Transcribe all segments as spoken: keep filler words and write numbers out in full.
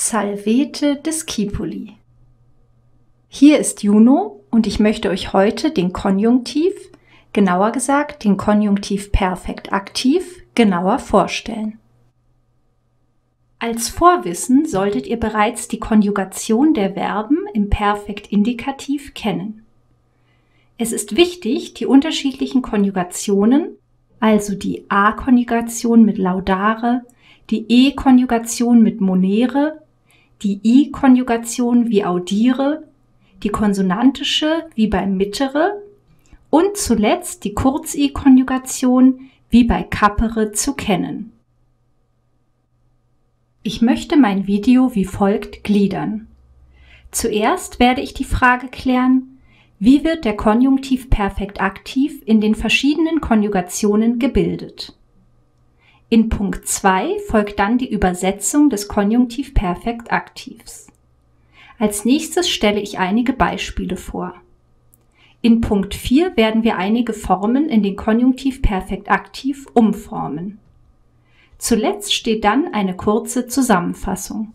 Salvete discipuli. Hier ist Juno und ich möchte euch heute den Konjunktiv, genauer gesagt den Konjunktiv Perfekt aktiv, genauer vorstellen. Als Vorwissen solltet ihr bereits die Konjugation der Verben im Perfekt Indikativ kennen. Es ist wichtig, die unterschiedlichen Konjugationen, also die A-Konjugation mit laudare, die E-Konjugation mit monere, die I-Konjugation wie audire, die konsonantische wie bei mittere und zuletzt die Kurz-I-Konjugation wie bei capere zu kennen. Ich möchte mein Video wie folgt gliedern. Zuerst werde ich die Frage klären, wie wird der Konjunktiv Perfekt aktiv in den verschiedenen Konjugationen gebildet? In Punkt zwei folgt dann die Übersetzung des Konjunktiv Perfekt aktivs. Als nächstes stelle ich einige Beispiele vor. In Punkt vier werden wir einige Formen in den Konjunktiv Perfekt aktiv umformen. Zuletzt steht dann eine kurze Zusammenfassung.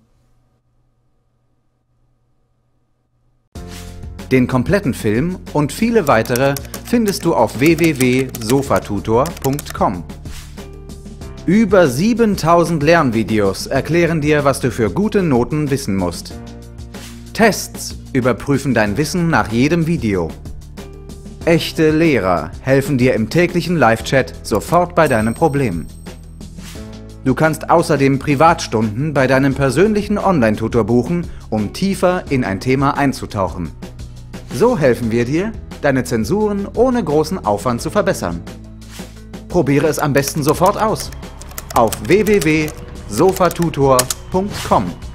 Den kompletten Film und viele weitere findest du auf w w w punkt sofatutor punkt com. Über siebentausend Lernvideos erklären dir, was du für gute Noten wissen musst. Tests überprüfen dein Wissen nach jedem Video. Echte Lehrer helfen dir im täglichen Live-Chat sofort bei deinem Problem. Du kannst außerdem Privatstunden bei deinem persönlichen Online-Tutor buchen, um tiefer in ein Thema einzutauchen. So helfen wir dir, deine Zensuren ohne großen Aufwand zu verbessern. Probiere es am besten sofort aus. Auf w w w punkt sofatutor punkt com.